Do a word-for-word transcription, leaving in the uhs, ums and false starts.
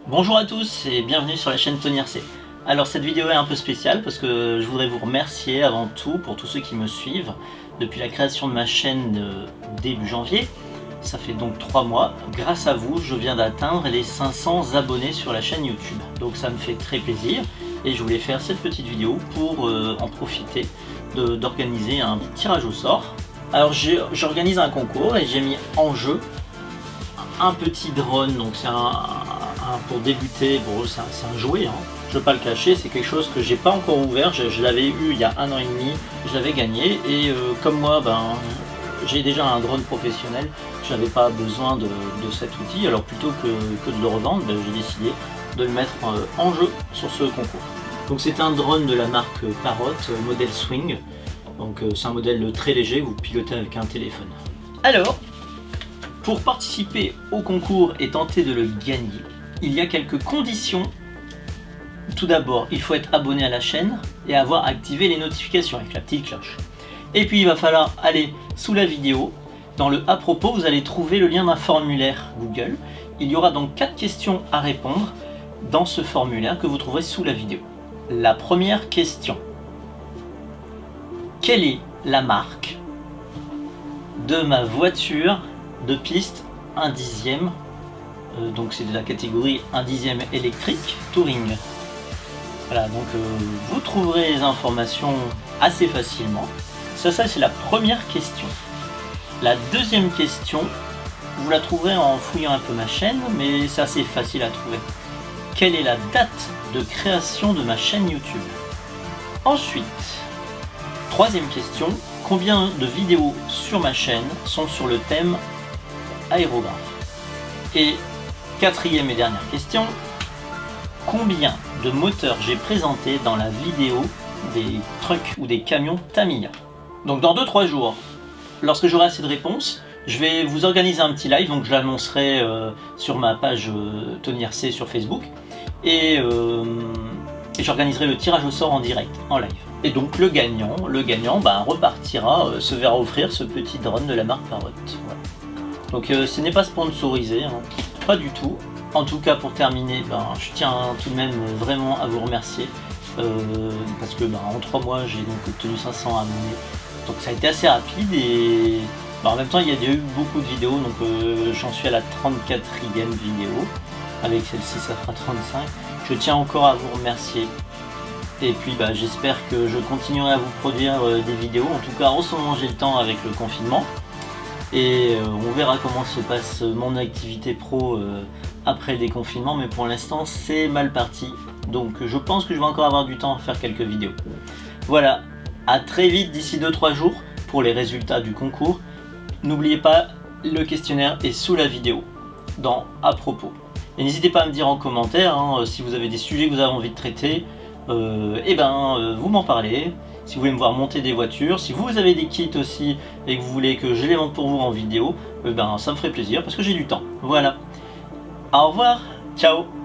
Bonjour à tous et bienvenue sur la chaîne Tony R C. Alors cette vidéo est un peu spéciale parce que je voudrais vous remercier avant tout pour tous ceux qui me suivent depuis la création de ma chaîne de début janvier. Ça fait donc trois mois. Grâce à vous, je viens d'atteindre les cinq cents abonnés sur la chaîne YouTube. Donc ça me fait très plaisir et je voulais faire cette petite vidéo pour euh, en profiter d'organiser un petit tirage au sort. Alors j'organise un concours et j'ai mis en jeu un petit drone, donc c'est un, un, pour débuter, bon, c'est un, un jouet, hein. Je ne veux pas le cacher, c'est quelque chose que j'ai pas encore ouvert, je, je l'avais eu il y a un an et demi, je l'avais gagné et euh, comme moi ben, j'ai déjà un drone professionnel, je n'avais pas besoin de, de cet outil, alors plutôt que, que de le revendre, ben, j'ai décidé de le mettre euh, en jeu sur ce concours. Donc c'est un drone de la marque Parrot, euh, modèle Swing, donc euh, c'est un modèle très léger, vous pilotez avec un téléphone. Alors, pour participer au concours et tenter de le gagner, il y a quelques conditions. Tout d'abord, il faut être abonné à la chaîne et avoir activé les notifications avec la petite cloche. Et puis il va falloir aller sous la vidéo. Dans le à propos, vous allez trouver le lien d'un formulaire Google. Il y aura donc quatre questions à répondre dans ce formulaire que vous trouverez sous la vidéo. La première question. Quelle est la marque de ma voiture de piste un dixième, euh, donc c'est de la catégorie un dixième électrique Touring. Voilà, donc euh, vous trouverez les informations assez facilement. Ça, ça c'est la première question. La deuxième question, vous la trouverez en fouillant un peu ma chaîne, mais c'est assez facile à trouver. Quelle est la date de création de ma chaîne YouTube? Ensuite, troisième question, combien de vidéos sur ma chaîne sont sur le thème aérographe? Et quatrième et dernière question, combien de moteurs j'ai présenté dans la vidéo des trucks ou des camions Tamiya? Donc dans deux trois jours, lorsque j'aurai assez de réponses, je vais vous organiser un petit live, donc je l'annoncerai euh, sur ma page euh, Tony R C sur Facebook, et, euh, et j'organiserai le tirage au sort en direct, en live. Et donc le gagnant, le gagnant bah, repartira, euh, se verra offrir ce petit drone de la marque Parrot. Voilà. Donc euh, ce n'est pas sponsorisé, hein, pas du tout. En tout cas pour terminer, ben, je tiens tout de même vraiment à vous remercier euh, parce que ben, en trois mois j'ai donc obtenu cinq cents abonnés. Donc ça a été assez rapide et ben, en même temps il y a eu beaucoup de vidéos, donc euh, j'en suis à la trente-quatrième vidéo. Avec celle-ci ça fera trente-cinq. Je tiens encore à vous remercier. Et puis bah, j'espère que je continuerai à vous produire euh, des vidéos. En tout cas en ce moment j'ai le temps avec le confinement. Et euh, on verra comment se passe mon activité pro euh, après le déconfinement, mais pour l'instant c'est mal parti. Donc je pense que je vais encore avoir du temps à faire quelques vidéos. Voilà, à très vite d'ici deux trois jours pour les résultats du concours. N'oubliez pas, le questionnaire est sous la vidéo, dans à propos. Et n'hésitez pas à me dire en commentaire hein, si vous avez des sujets que vous avez envie de traiter, euh, et ben euh, vous m'en parlez. Si vous voulez me voir monter des voitures, si vous avez des kits aussi et que vous voulez que je les monte pour vous en vidéo, eh ben ça me ferait plaisir parce que j'ai du temps. Voilà. Au revoir, ciao.